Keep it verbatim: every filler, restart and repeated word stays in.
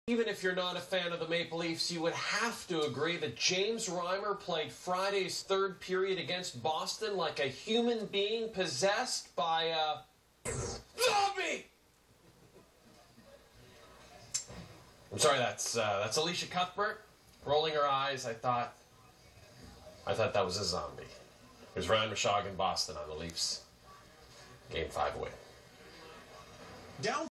Even if you're not a fan of the Maple Leafs, you would have to agree that James Reimer played Friday's third period against Boston like a human being possessed by a zombie! I'm sorry, that's uh, that's Alicia Cuthbert rolling her eyes. I thought, I thought that was a zombie. It was Ryan Rishaug in Boston on the Leafs. Game five win. Down